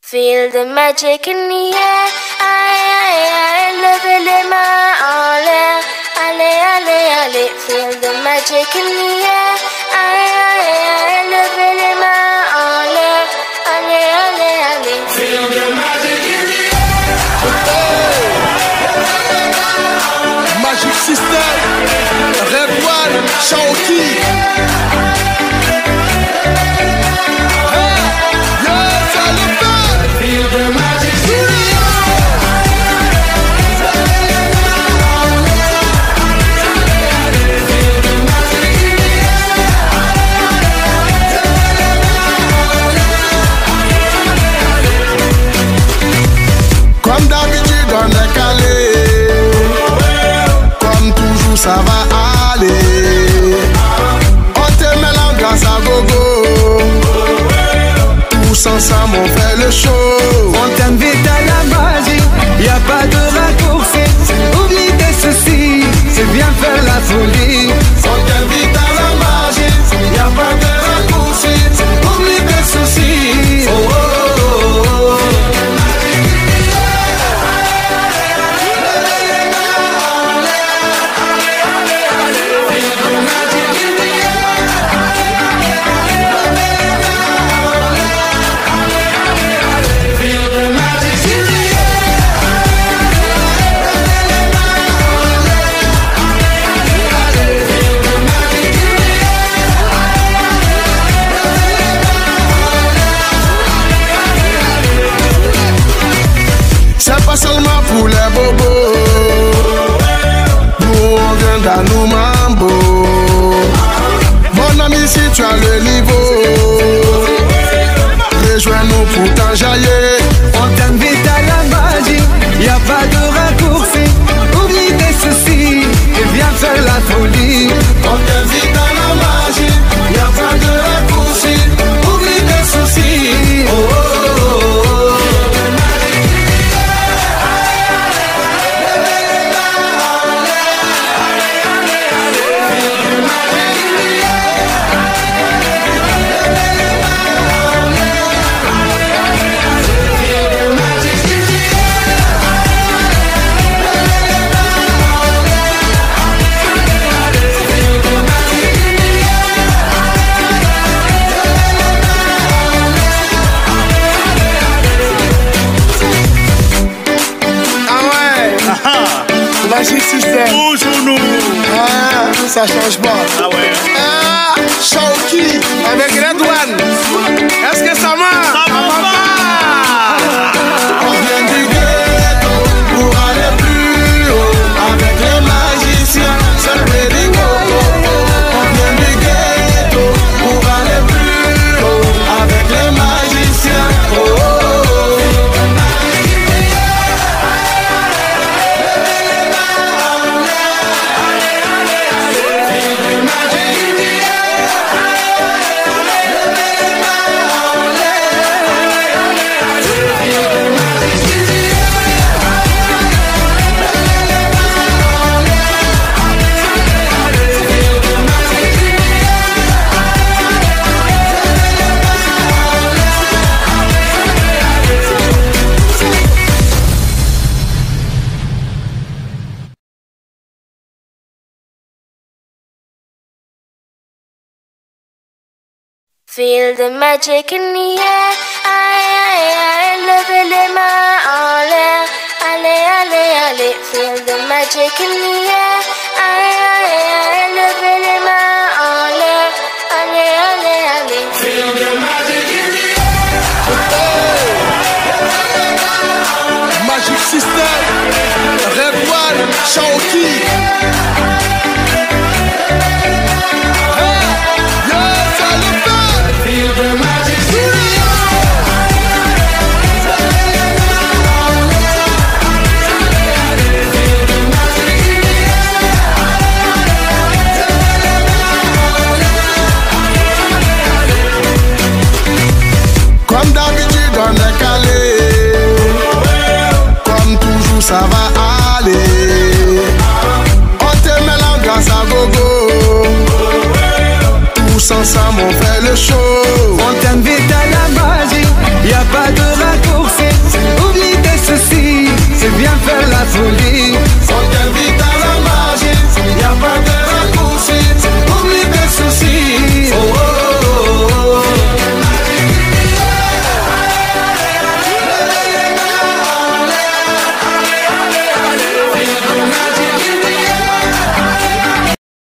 Feel the magic in the air. Aïe, aïe, aïe, levez les mains en l'air. Allez, allez, allez. Feel the magic in the air. Aïe, aïe, aïe, levez les mains en l'air. Allez, allez, allez. Feel the magic in the air. Magic System, Red One, Shaoki. Feel the magic in the Comme d'habitude on est calé, comme toujours ça va aller. On te met l'ambiance à gogo, tous ensemble on fait le show. On t'invite à la magie, y a pas de raccourci. Oublie tes soucis, c'est bien faire la folie. On t'invite à la magie, y a pas de raccourci. Oublie tes soucis. Oh, oh, oh, oh. C'est pas seulement pour les bobos, nous on vient dans nos mambo. Mon ami, si tu as le niveau, rejoins-nous pour t'enjailler. On t'invite à la magie, y a pas de raccourci. Oublie tes soucis, et viens faire la folie. On t'invite à la magie, y a pas de raccourci. Oublie tes soucis. Oh, oh, oh, oh. Magic System. Toujours nous. Ah, ça change pas. Ah ouais. Ah, Shaoki avec Red One. Est-ce que ça marche? Ça va pas. On vient du ghetto pour aller plus haut. Avec les magiciens, c'est le Perigo. On vient du ghetto pour aller plus haut. Avec les magiciens. Oh, oh, oh. Feel the magic in the air. Aïe, aïe, aïe, levez les mains en l'air. Allez, allez, allez. Feel the magic in the air. Aïe, aïe, aïe, levez les mains en l'air. Allez, allez, allez. Feel the magic in the air. Magic System, Red One, Shaoki. Feel the magic in the Comme d'habitude on est calé, comme toujours ça va aller. On te met l'ambiance à gogo, tous ensemble on fait le show.